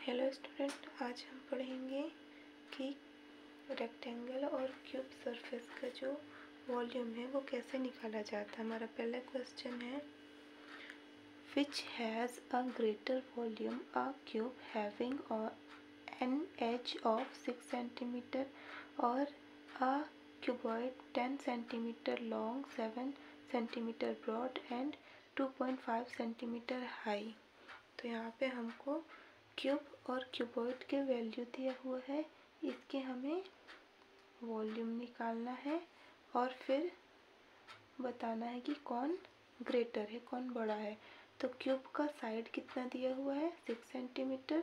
Hello student, आज हम पढ़ेंगे कि रेक्टेंगल और क्यूब सरफेस का जो वॉल्यूम है वो कैसे निकाला जाता है। हमारा पहला क्वेश्चन है, which has a greater volume, a cube having an edge of 6 centimetre और a cuboid 10 centimetre long, 7 centimetre broad and 2.5 centimetre high. तो यहाँ पे हमको क्यूब और क्यूबॉइड के वैल्यू दिया हुआ है, इसके हमें वॉल्यूम निकालना है और फिर बताना है कि कौन ग्रेटर है, कौन बड़ा है। तो क्यूब का साइड कितना दिया हुआ है, 6 सेंटीमीटर।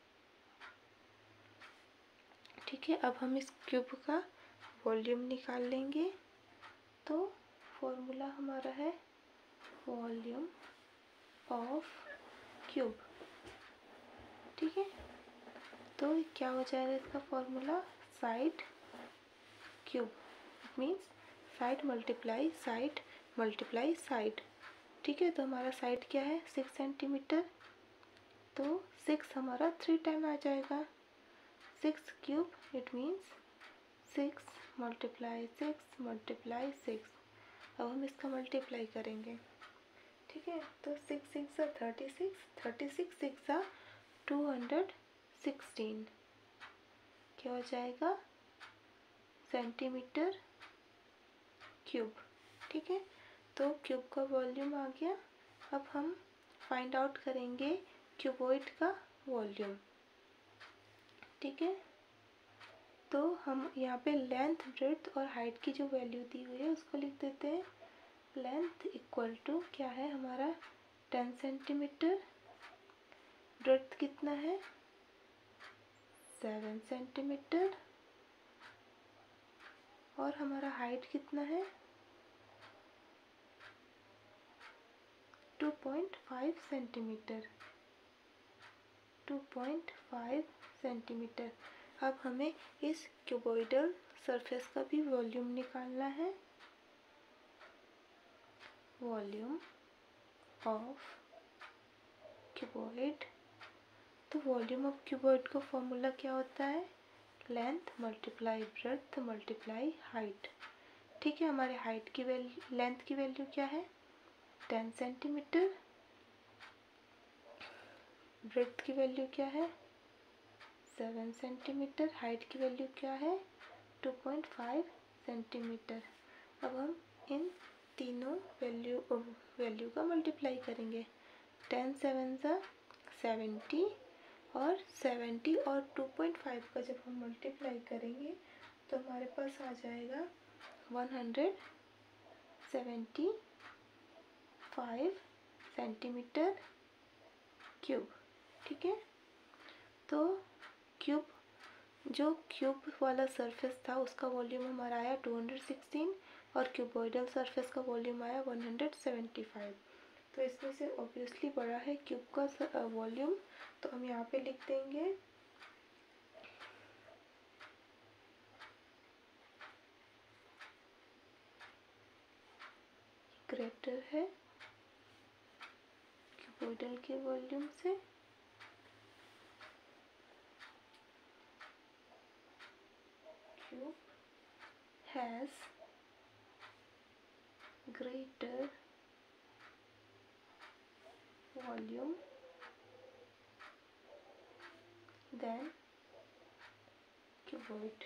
ठीक है, अब हम इस क्यूब का वॉल्यूम निकाल लेंगे। तो फॉर्मूला हमारा है वॉल्यूम ऑफ क्यूब। ठीक है, तो क्या हो जाएगा इसका formula, side cube, it means side multiply side multiply side. ठीक है, तो हमारा साइड क्या है, 6 सेंटीमीटर, तो 6 हमारा 3 टाइम आ जाएगा। 6 cube it means 6 multiply 6 multiply 6। अब हम इसका मल्टीप्लाई करेंगे। ठीक है, तो 6 6 36, 36 6 216, क्या हो जाएगा, सेंटीमीटर क्यूब। ठीक है, तो क्यूब का वॉल्यूम आ गया। अब हम फाइंड आउट करेंगे क्यूबॉइड का वॉल्यूम। ठीक है, तो हम यहाँ पे लेंथ, ब्रेड्थ और हाइट की जो वैल्यू दी हुई है उसको लिख देते हैं। लेंथ इक्वल टू क्या है हमारा, 10 सेंटीमीटर, ब्रेड्थ कितना है, 7 सेंटीमीटर, और हमारा हाइट कितना है, 2.5 सेंटीमीटर, 2.5 सेंटीमीटर। अब हमें इस क्यूबॉइडल सरफेस का भी वॉल्यूम निकालना है। वॉल्यूम ऑफ क्यूबॉइड, तो वॉल्यूम ऑफ क्यूबॉइड का फॉर्मूला क्या होता है, length multiply breadth multiply height. ठीक है, हमारे हाइट की वैल्यू, लेंथ की वैल्यू क्या है, 10 सेंटीमीटर, ब्रेड्थ की वैल्यू क्या है, 7 सेंटीमीटर, हाइट की वैल्यू क्या है, 2.5 सेंटीमीटर। अब हम इन तीनों वैल्यू का मल्टीप्लाई करेंगे। 10 7 70 और 70 और 2.5 का जब हम मल्टीप्लाई करेंगे तो हमारे पास आ जाएगा 175 सेंटीमीटर क्यूब। ठीक है, तो जो क्यूब वाला सरफेस था उसका वॉल्यूम हमारा आया 216 और क्यूबॉइडल सरफेस का वॉल्यूम आया 175। तो इसमें से ऑब्वियसली बड़ा है क्यूब का वॉल्यूम, तो हम यहाँ पे लिख देंगे ग्रेटर है क्यूबॉइडल के वॉल्यूम से। Cube has greater volume than cuboid.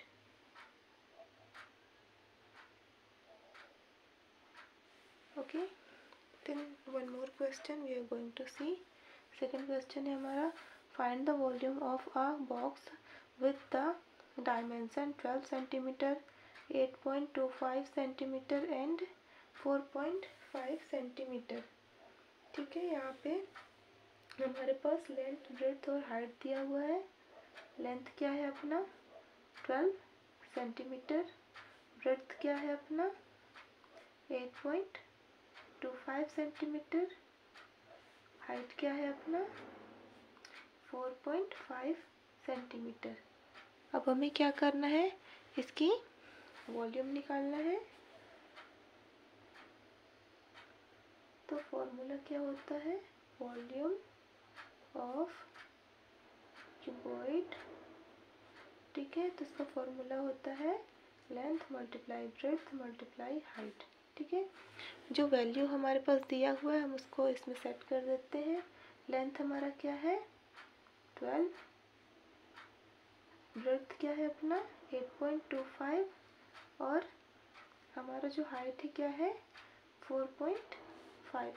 Okay, then one more question we are going to see. Second question है हमारा, find the volume of a box with the dimension 12 centimeter, 8.25 centimeter and 4.5 centimeter. ठीक है, यहाँ पे हमारे पास length, breadth और height दिया हुआ है। लेंथ क्या है अपना 12 सेंटीमीटर, ब्रेड्थ क्या है अपना 8.25 सेंटीमीटर, हाइट क्या है अपना 4.5 सेंटीमीटर। अब हमें क्या करना है, इसकी वॉल्यूम निकालना है। तो फॉर्मूला क्या होता है, वॉल्यूम ऑफ क्यूबॉइड। ठीक है, तो इसका फॉर्मूला होता है length multiply breadth multiply height. ठीक है, जो वैल्यू हमारे पास दिया हुआ है हम उसको इसमें सेट कर देते हैं। लेंथ हमारा क्या है 12, ब्रेड्थ क्या है अपना 8.25 और हमारा जो हाइट है क्या है 4.5।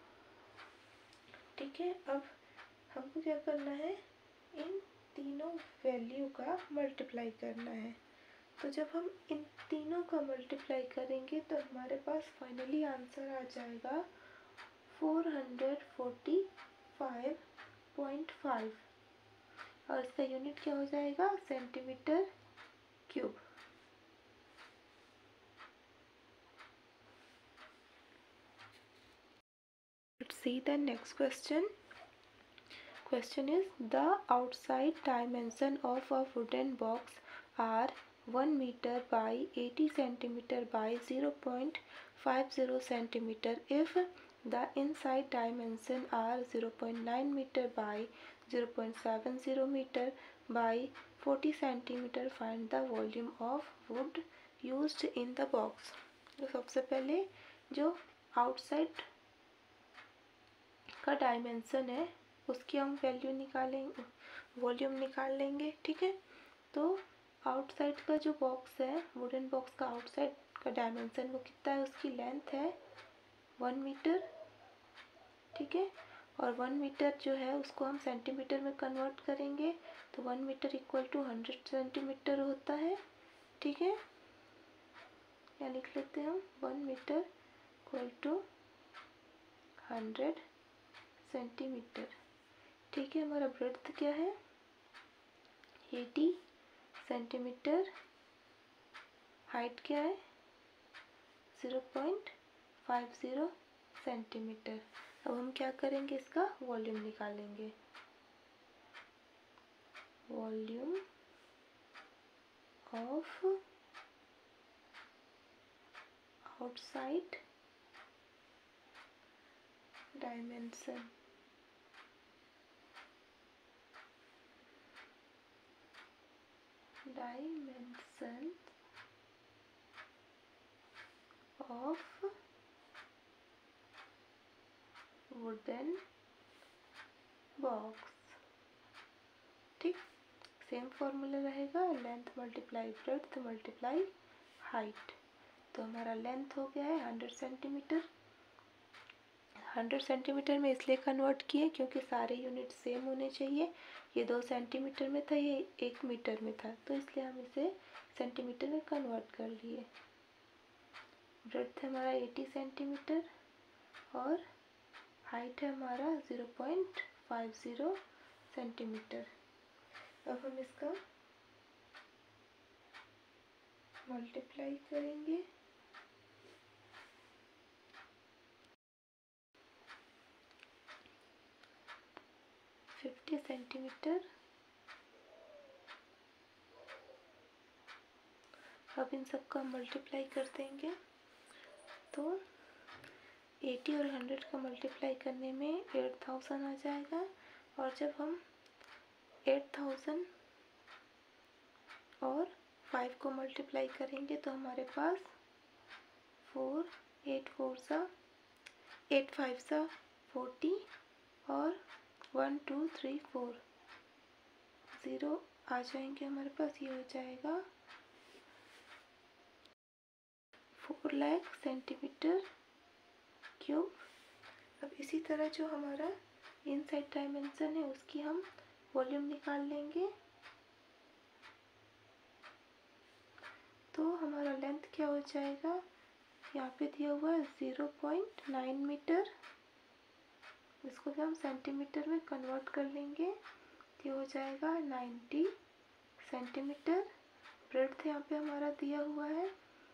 ठीक है, अब हमको क्या करना है इन तीनों वैल्यू का मल्टीप्लाई करना है। तो जब हम इन तीनों का मल्टीप्लाई करेंगे तो हमारे पास फाइनली आंसर आ जाएगा 445.5 और इसका यूनिट क्या हो जाएगा centimetre cube. Let's see the next question. Question is the outside dimension of a wooden box are 1 meter by 80 centimeter by 0.50 centimeter. If the inside dimension are 0.9 meter by 0.70 meter by 40 centimeter, find the volume of wood used in the box. तो सबसे पहले जो outside का dimension है उसकी हम value निकालेंगे, volume निकाल लेंगे। ठीक है, तो आउटसाइड का जो बॉक्स है वुडन बॉक्स का आउटसाइड का डायमेंशन वो कितना है, उसकी लेंथ है 1 मीटर। ठीक है, और 1 मीटर जो है उसको हम सेंटीमीटर में कन्वर्ट करेंगे तो 1 मीटर इक्वल टू 100 सेंटीमीटर होता है। ठीक है, क्या लिख लेते हैं हम 1 मीटर इक्वल टू 100 सेंटीमीटर। ठीक है, हमारा ब्रेड्थ क्या है 80 सेंटीमीटर, हाइट क्या है 0.50 सेंटीमीटर। अब हम क्या करेंगे इसका वॉल्यूम निकालेंगे। Volume of outside dimension of wooden box. ठीक, सेम फॉर्मूला रहेगा length multiply breadth multiply height. तो हमारा लेंथ हो गया है 100 सेंटीमीटर। 100 सेंटीमीटर में इसलिए कन्वर्ट किए क्योंकि सारे यूनिट सेम होने चाहिए। ये 2 सेंटीमीटर में था, ये 1 मीटर में था, तो इसलिए हम इसे सेंटीमीटर में कन्वर्ट कर लिए। ब्रेड्थ है हमारा 80 सेंटीमीटर और हाइट है हमारा 0.50 सेंटीमीटर। अब हम इसका मल्टीप्लाई करेंगे। सेंटीमीटर। अब इन सब का मल्टीप्लाई कर देंगे तो 80 और 100 का मल्टीप्लाई करने में 8000 आ जाएगा। और जब हम 8000 और 5 को मल्टीप्लाई करेंगे तो हमारे पास 4 8 4 सा 8 5 सा 40 और 1 2 3 4 0 आ जाएंगे हमारे पास। ये हो जाएगा 4 लाख सेंटीमीटर क्यूब। अब इसी तरह जो हमारा इनसाइड डायमेंशन है उसकी हम वॉल्यूम निकाल लेंगे। तो हमारा लेंथ क्या हो जाएगा, यहाँ पे दिया हुआ है 0.9 मीटर, इसको भी हम सेंटीमीटर में कन्वर्ट कर लेंगे। ये हो जाएगा 90 सेंटीमीटर। ब्रेड्थ यहाँ पे हमारा दिया हुआ है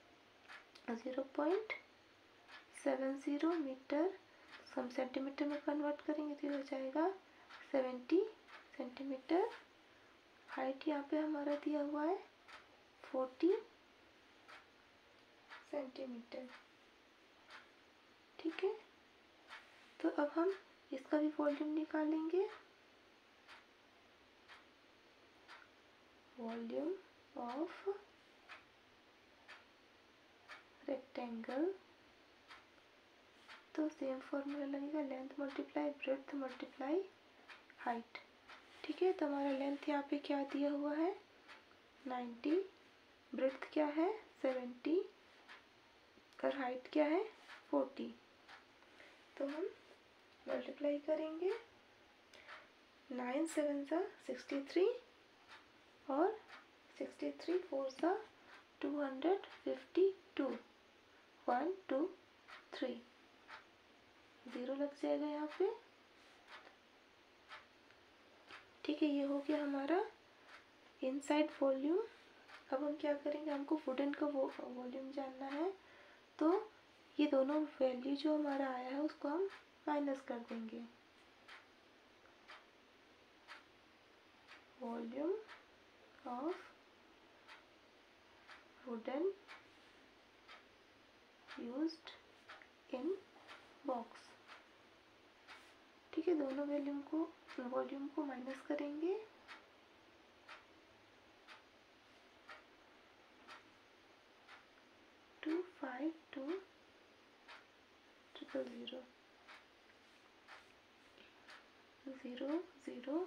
0.70 मीटर, हम सेंटीमीटर में कन्वर्ट करेंगे तो ये हो जाएगा 70 सेंटीमीटर। हाइट यहाँ पे हमारा दिया हुआ है 40 सेंटीमीटर। ठीक है, तो अब हम इसका भी वॉल्यूम निकालेंगे। वॉल्यूम ऑफ रेक्टेंगल, तो सेम फॉर्मूला लगेगा, length multiply breadth multiply height. ठीक है, तो हमारा लेंथ यहाँ पे क्या दिया हुआ है 90, ब्रेड्थ क्या है 70 और हाइट क्या है 40। तो हम मल्टीप्लाई करेंगे, 9 7 सा 63 और 63 4 सा 252, 1 2 3, 0 लग जाएगा यहाँ पे। ठीक है, ये हो गया हमारा इनसाइड वॉल्यूम। अब हम क्या करेंगे, हमको वुडन का वॉल्यूम जानना है, तो ये दोनों वैल्यू जो हमारा आया है उसको हम माइनस कर देंगे। Volume of wooden used in box. ठीक है, दोनों वॉल्यूम को माइनस करेंगे। टू 5 2 0 0 0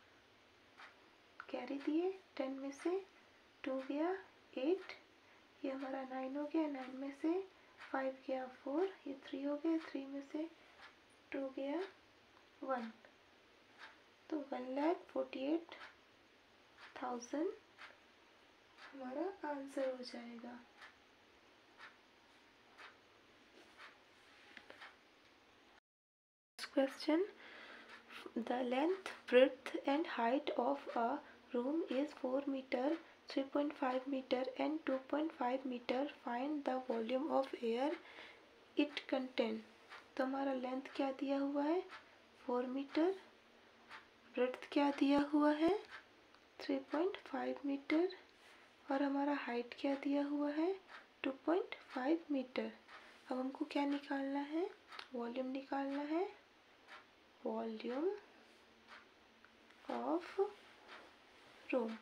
कैरी दिए, 10 में से 2 गया 8, ये हमारा 9 हो गया, 9 में से 5 गया 4, ये 3 हो गया, 3 में से 2 गया 1, तो 1,48,000 हमारा आंसर हो जाएगा। Question: The length, breadth and height of a room is 4 meter, 3.5 meter and 2.5 meter. Find the volume of air it contain. तो हमारा लेंथ क्या दिया हुआ है 4 मीटर, ब्रेड्थ क्या दिया हुआ है 3.5 मीटर और हमारा हाइट क्या दिया हुआ है 2.5 मीटर। अब हमको क्या निकालना है, वॉल्यूम निकालना है, वॉल्यूम ऑफ रूम।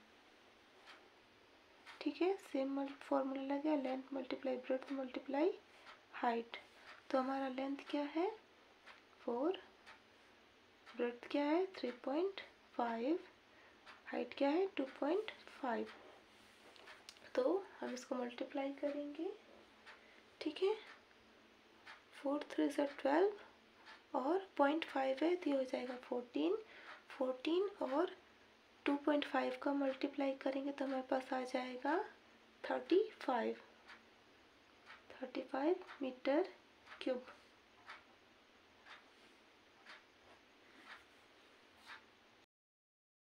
ठीक है, सेम फॉर्मूला लगा, length multiply breadth multiply height. तो हमारा लेंथ क्या है 4, ब्रेड्थ क्या है 3.5, हाइट क्या है 2.5। तो हम इसको मल्टीप्लाई करेंगे। ठीक है, 4 3 से 12 और 0.5 है तो ये हो जाएगा 14 और 2.5 का मल्टीप्लाई करेंगे तो हमारे पास आ जाएगा 35 मीटर क्यूब।